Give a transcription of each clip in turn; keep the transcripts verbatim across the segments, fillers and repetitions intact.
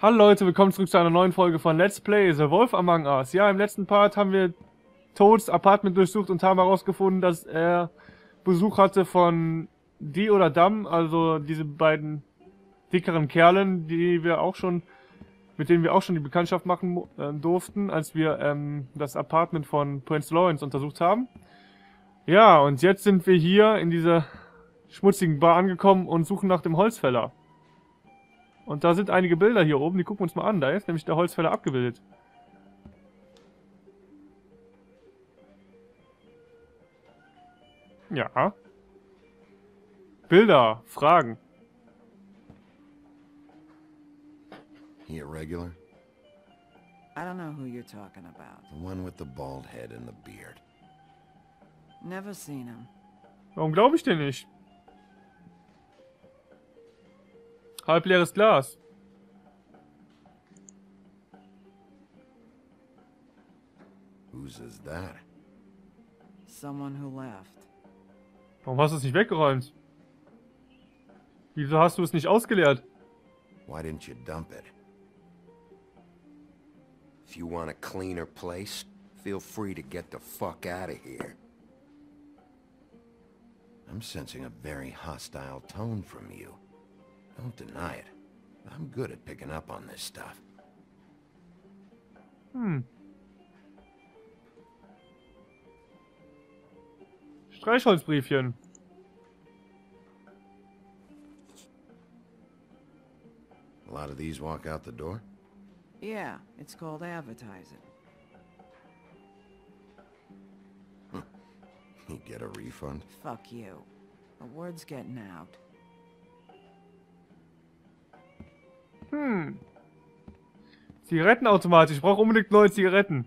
Hallo Leute, willkommen zurück zu einer neuen Folge von Let's Play The Wolf Among Us. Ja, im letzten Part haben wir Toads Apartment durchsucht und haben herausgefunden, dass er Besuch hatte von Die oder Dam, also diese beiden dickeren Kerlen, die wir auch schon, mit denen wir auch schon die Bekanntschaft machen äh, durften, als wir ähm, das Apartment von Prince Lawrence untersucht haben. Ja, und jetzt sind wir hier in dieser schmutzigen Bar angekommen und suchen nach dem Holzfäller. Und da sind einige Bilder hier oben, die gucken wir uns mal an. Da ist nämlich der Holzfäller abgebildet. Ja. Bilder, Fragen. He a regular? I don't know who you're talking about. The one with the bald head and the beard. Never seen him. Warum glaube ich dir nicht? Halbleeres Glas. Whose is that? Someone who left. Warum hast du es nicht weggeräumt? Wieso hast du es nicht ausgeleert? Why didn't you dump it? If you want a cleaner place, feel free to get the fuck out of here. I'm sensing a very hostile tone from you. Don't deny it. I'm good at picking up on this stuff. Hm. Streichholzbriefchen. A lot of these walk out the door? Yeah, it's called advertising. You get a refund? Fuck you. The word's getting out. Hm. Zigarettenautomat. Ich brauche unbedingt neue Zigaretten.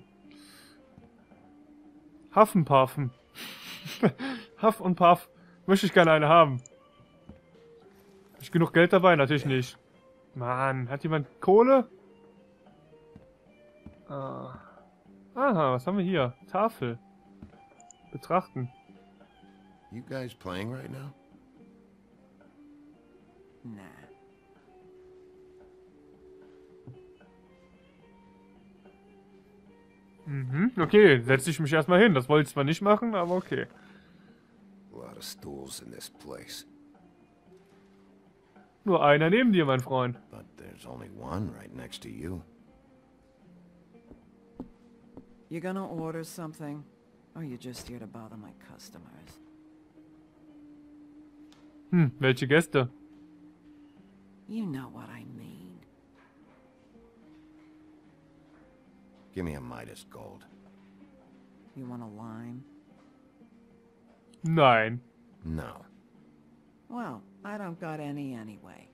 Huffenpuffen. Huff und Puff. Möchte ich gerne eine haben. Hab ich genug Geld dabei? Natürlich nicht. Mann, hat jemand Kohle? Ah. Aha, was haben wir hier? Tafel. Betrachten. You guys playing right now? Nah. Mhm, okay, setze ich mich erstmal hin. Das wollte ich zwar nicht machen, aber okay. A lot of stools in this place. Nur einer neben dir, mein Freund. But there's only one right next to you. You gonna order something? Or you just here to bother my customers? Hm, welche Gäste? You know what I mean. Give me a Midas Gold. You want a lime? Nein. No. Well, I don't got any anyway.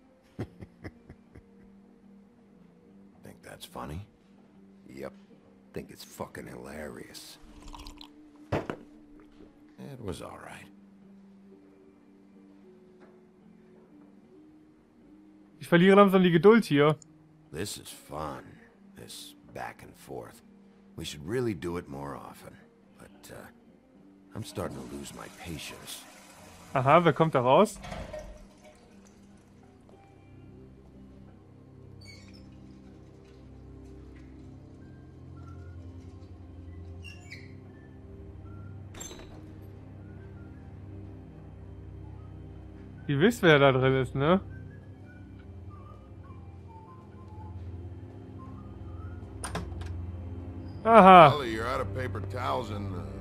Think that's funny? Yep. Think it's fucking hilarious. It was alright. Ich verliere langsam die Geduld hier. This is fun. This back and forth. We should really do it more often. But, uh, I'm starting to lose my patience. Aha, wer kommt da raus? Ihr wisst, wer da drin ist, ne? Aha. Holly, you're out of paper towels and uh,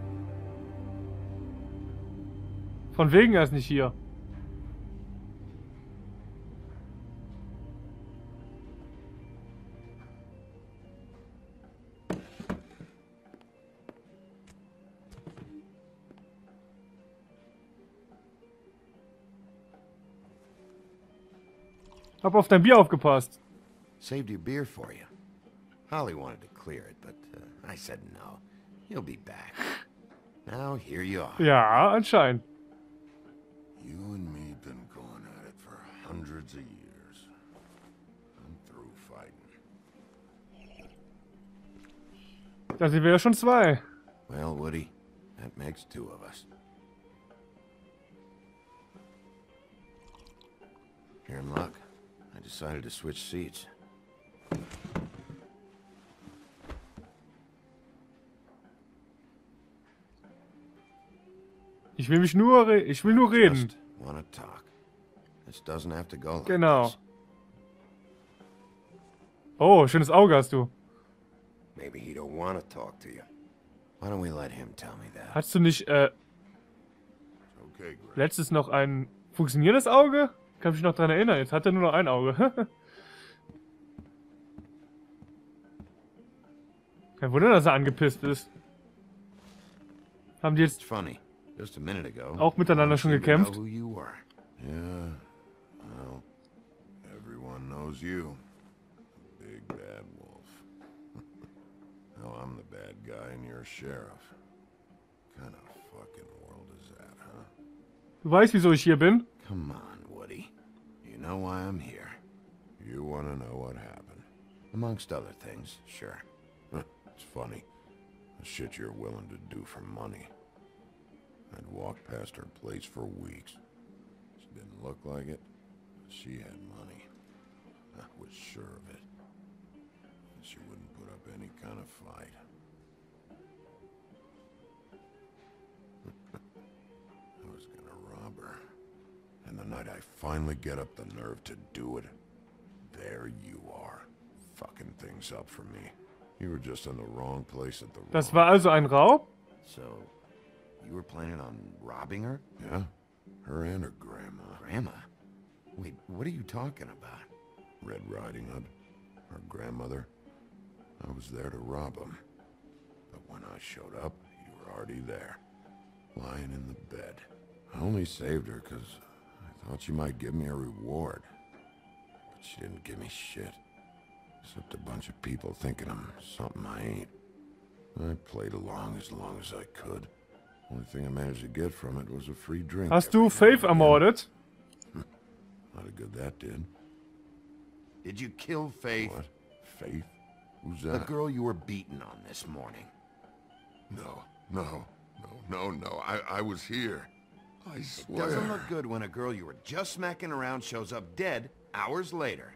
Von wegen er ist nicht hier. Hab auf dein Bier aufgepasst. Saved your beer for you. Holly wanted to clear it, but uh, I said no. He'll be back. Now here you are. Ja, anscheinend. you and me been going at it for hundreds of years. I'm through fighting. Da sind wir ja schon zwei. Well, Woody, that makes two of us. Here in luck. I decided to switch seats. Ich will mich nur, re ich will nur reden. Just wanna talk. This doesn't have to go like Genau. this. Oh, schönes Auge hast du. Maybe he don't want to talk to you. Why don't we let him tell me that? Hast du nicht, äh, Okay, Greg. letztes noch ein funktionierendes Auge? Kann mich noch dran erinnern. Jetzt hat er nur noch ein Auge. Kein Wunder, dass er angepisst ist. Haben die It's jetzt funny. Just a minute ago. auch miteinander schon you didn't know gekämpft? who you were. Yeah, well, everyone knows you. Big bad wolf. Now I'm the bad guy and you're sheriff. Kind of fucking world is that, huh? Du weißt, wieso ich hier bin? Come on, Woody. You know why I'm here. You want to know what happened? Amongst other things, sure. It's funny. The shit you're willing to do for money. I'd walked past her place for weeks. She didn't look like it, but she had money. I was sure of it. She wouldn't put up any kind of fight. I was gonna rob her. And the night I finally get up the nerve to do it, there you are, fucking things up for me. You were just in the wrong place at the wrong Das war also ein Raub? So, you were planning on robbing her? Yeah, her and her grandma. Grandma? Wait, what are you talking about? Red Riding Hood, her grandmother. I was there to rob them. But when I showed up, you were already there, lying in the bed. I only saved her because I thought she might give me a reward. But she didn't give me shit. Except a bunch of people thinking I'm something I ain't. I played along as long as I could. Only thing I managed to get from it was a free drink. Hast du Faith ermordet? Not a good that did. Did you kill Faith? What? Faith? Who's The that? girl you were beaten on this morning. No, no, no, no, no. I, I was here. I swear. Doesn't look good when a girl you were just smacking around shows up dead hours later.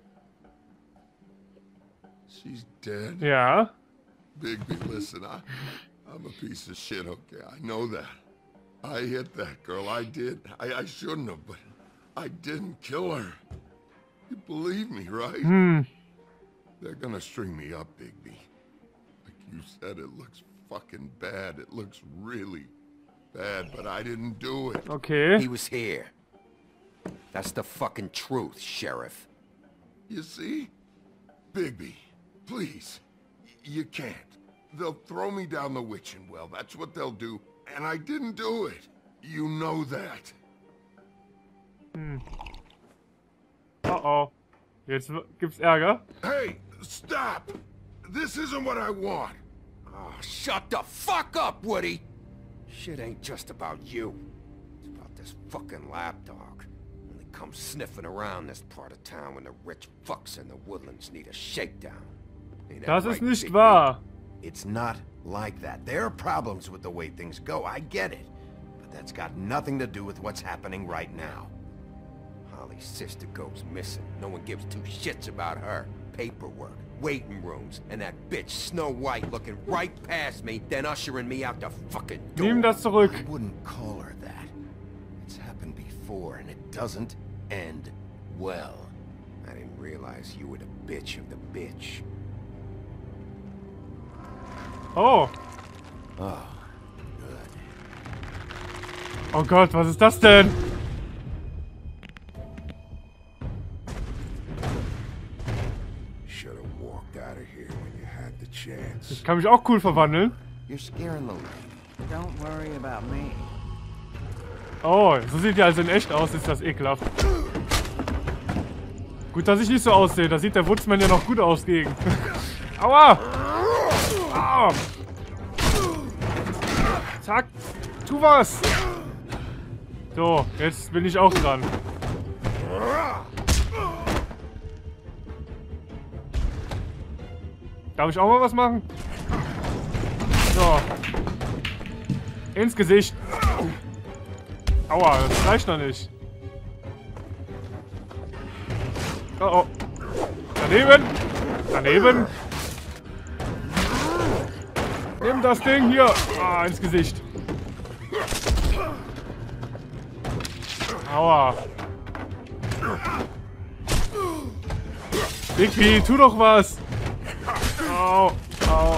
She's dead. Ja. Bigby, listen, I, I'm a piece of shit, okay? I know that. I hit that girl. I did. I, I shouldn't have, but I didn't kill her. You believe me, right? Hmm. They're gonna string me up, Bigby. Like you said, it looks fucking bad. It looks really bad, but I didn't do it. Okay. He was here. That's the fucking truth, Sheriff. You see? Bigby, please. Y- you can't. They'll throw me down the witching well. That's what they'll do. And I didn't do it. You know that. Hm. Oh oh. Jetzt w- gibt's Ärger. Hey, stop! This isn't what I want. Oh, shut the fuck up, Woody! Shit ain't just about you. It's about this fucking lapdog. Only comes sniffing around this part of town when the rich fucks in the woodlands need a shakedown. Ain't that Das right, ist nicht Bigby? wahr. It's not like that. There are problems with the way things go, I get it. But that's got nothing to do with what's happening right now. Holly's sister goes missing. No one gives two shits about her. Paperwork, waiting rooms, and that bitch Snow White looking right past me, then ushering me out the fucking door. Nimm das zurück. I wouldn't call her that. It's happened before, and it doesn't end well. I didn't realize you were the bitch of the bitch. Oh. Oh, good. Oh Gott, was ist das denn? Should have walked out of here when you had the chance. Ich kann mich auch cool verwandeln. You're scaring the lady. Don't worry about me. Oh, so sieht die also in echt aus, ist das ekelhaft. Gut, dass ich nicht so aussehe, da sieht der Woodsman ja noch gut aus gegen. Aua! Au! Zack! Tu was! So, jetzt bin ich auch dran. Darf ich auch mal was machen? So. Ins Gesicht. Aua, das reicht noch nicht. Oh oh. Daneben. Daneben. Nimm das Ding hier. Ah, ins Gesicht. Aua. Bigby, tu doch was. Au, au.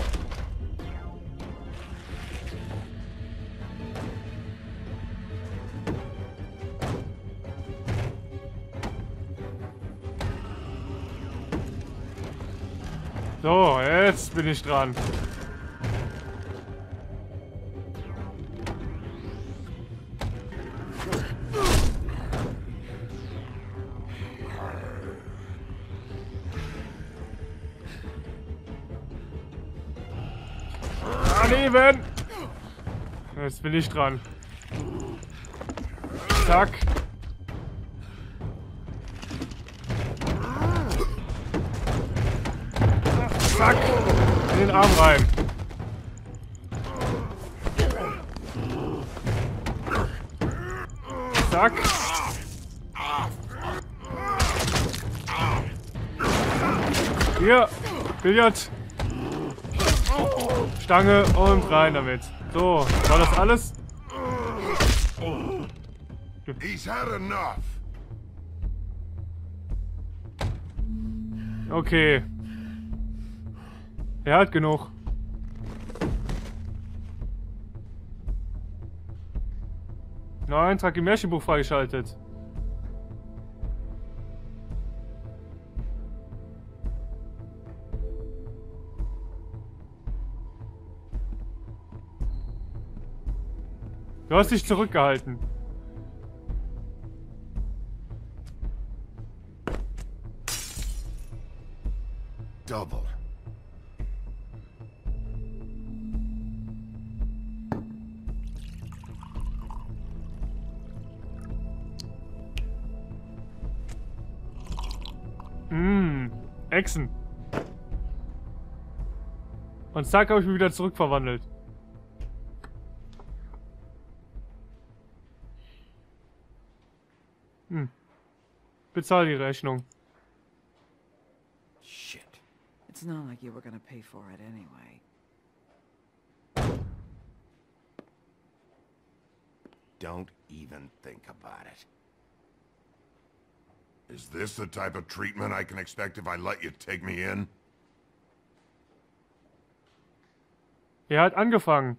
So, jetzt bin ich dran. Daneben! Jetzt bin ich dran. Zack. Zack! In den Arm rein. Zack. Hier. Billard. Stange und rein damit. So, war das alles? He's had enough. Okay. Er hat genug. Neuer Eintrag im Märchenbuch freigeschaltet. Du hast dich zurückgehalten. Double. Mmm, Echsen. Und zack, habe ich mich wieder zurückverwandelt. Hm. Bezahl die Rechnung. Shit. It's not like you were gonna pay for it anyway. Don't even think about it. Is this the type of treatment I can expect if I let you take me in? Er hat angefangen.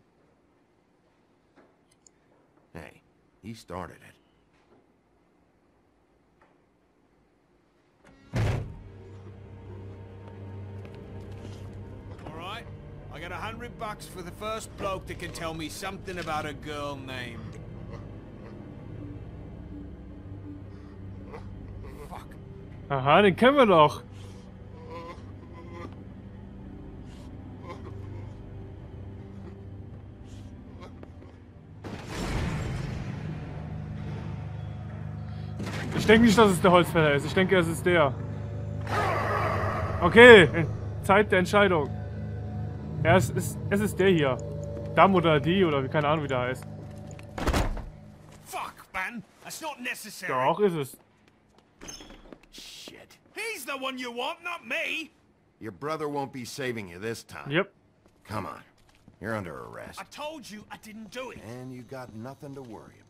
Hey, he started it. Alright, I got a hundred bucks for the first bloke that can tell me something about a girl named... Fuck. Aha, den kennen wir doch. Ich denke nicht, dass es der Holzfäller ist. Ich denke, es ist der. Okay, Zeit der Entscheidung. Ja, es ist, es ist der hier. Dam oder die oder wie, keine Ahnung, wie der heißt. Fuck, man! That's not necessary! Doch, ist es. Shit. He's the one you want, not me! Your brother won't be saving you this time. Yep. Come on. You're under arrest. I told you I didn't do it! And you got nothing to worry about.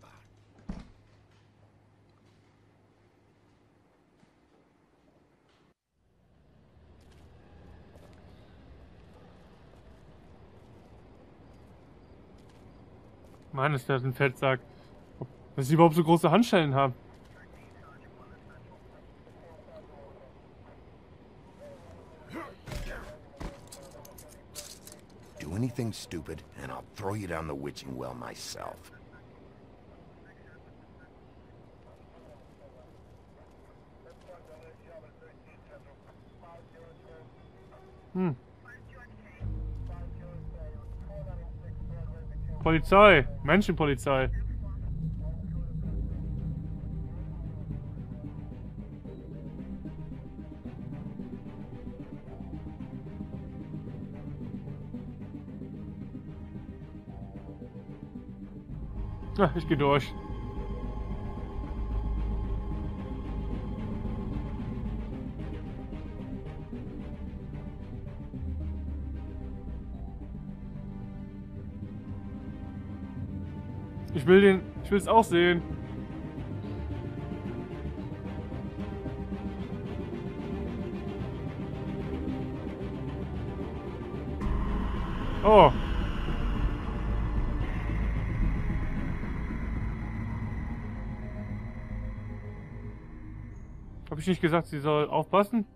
Mann, ist das ein Fettsack. Dass sie überhaupt so große Handschellen haben. Do anything stupid, and I'll throw you down the witching well myself. Hm. Polizei, Menschenpolizei. Na, ich geh durch. Ich will den, ich will es auch sehen. Oh. Hab ich nicht gesagt, sie soll aufpassen?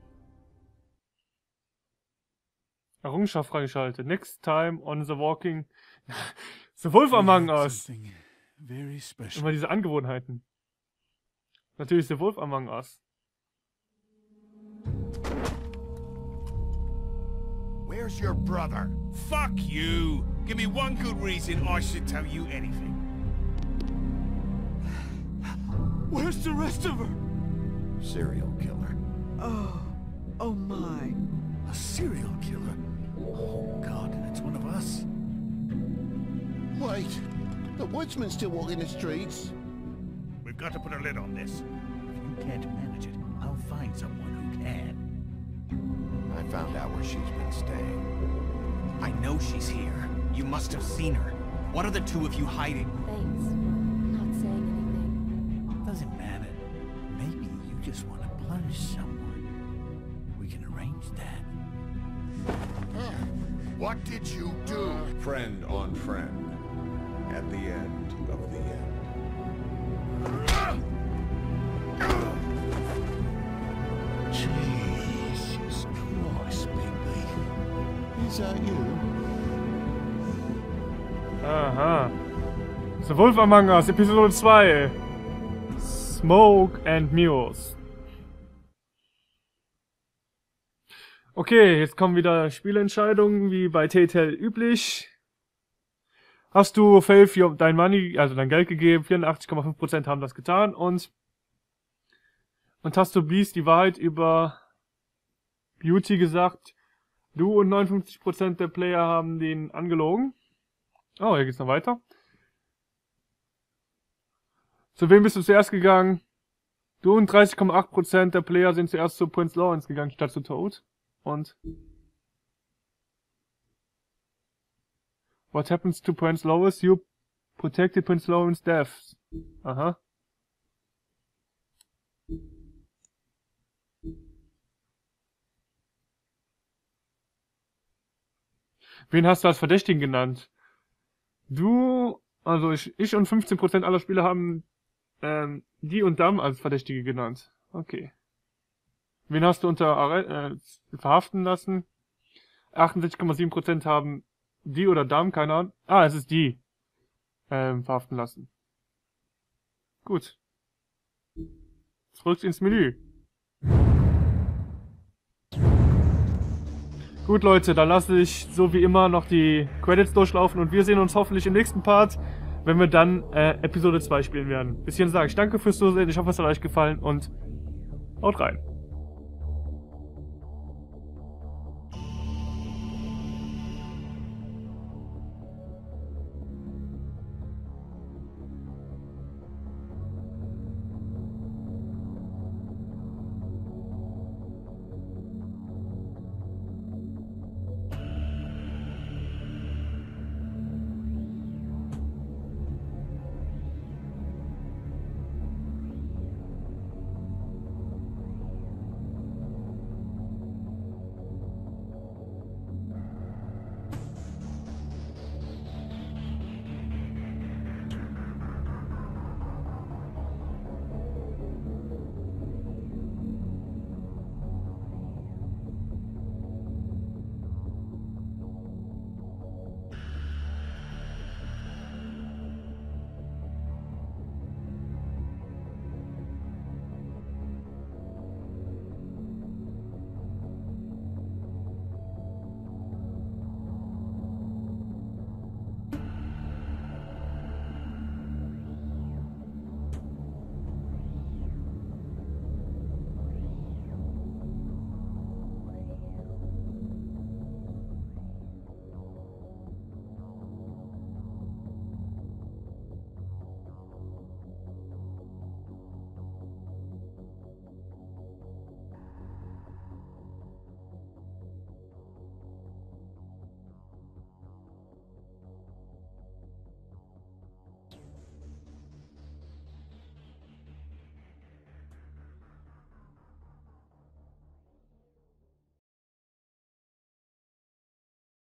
Errungenschaft freigeschaltet. Next time on the walking. The Wolf Among Us. Immer diese Angewohnheiten. Natürlich The Wolf Among Us. Where's your brother? Fuck you! Give me one good reason I should tell you anything. Where's the rest of her? Serial killer. Oh, oh my. A serial killer? Oh God, it's one of us. Wait, the woodsman's still walking the streets. We've got to put a lid on this. If you can't manage it, I'll find someone who can. I found out where she's been staying. I know she's here. You must have seen her. What are the two of you hiding? Thanks. I'm not saying anything. Doesn't matter. Maybe you just want to punish someone. We can arrange that. What did you do? Friend on friend. At the end of the end. Jesus Christ, Bigby. Is that you? Aha. The Wolf Among Us, Episode zwei. Smoke and Mirrors. Okay, jetzt kommen wieder Spielentscheidungen, wie bei Telltale üblich. Hast du Faith your, dein Money, also dein Geld gegeben, vierundachtzig Komma fünf Prozent haben das getan und und hast du Beast die Wahrheit über Beauty gesagt, du und neunundfünfzig Prozent der Player haben den angelogen. Oh, hier geht's noch weiter. Zu wem bist du zuerst gegangen? Du und dreißig Komma acht Prozent der Player sind zuerst zu Prince Lawrence gegangen, statt zu Toad. Und what happens to Prince Lawrence? You protected Prince Lawrence death. Aha. Wen hast du als Verdächtigen genannt? Du, also ich, ich und fünfzehn Prozent aller Spieler haben ähm, die und Dam als Verdächtige genannt. Okay. Wen hast du unter äh, verhaften lassen? achtundsechzig Komma sieben Prozent haben die oder Dam, keine Ahnung. Ah, es ist die. Ähm, verhaften lassen. Gut. Zurück ins Menü. Gut, Leute, dann lasse ich so wie immer noch die Credits durchlaufen und wir sehen uns hoffentlich im nächsten Part, wenn wir dann äh, Episode zwei spielen werden. Bis hierhin sage ich danke fürs Zusehen, ich hoffe, es hat euch gefallen und haut rein.